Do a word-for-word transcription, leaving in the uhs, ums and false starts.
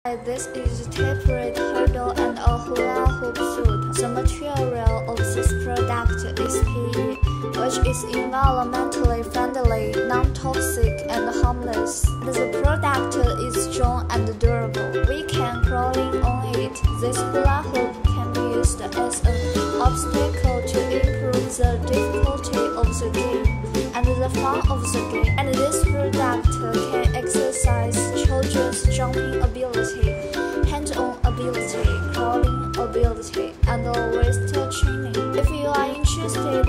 This is a tapered hurdle and a hula hoop suit. The material of this product is P E, which is environmentally friendly, non-toxic, and harmless. The product is strong and durable. We can crawling on it. This hula hoop can be used as an obstacle to improve the difficulty of the game and the fun of the game. And this product can exercise children's jumping ability, hand-on ability, crawling ability, and waist training. If you are interested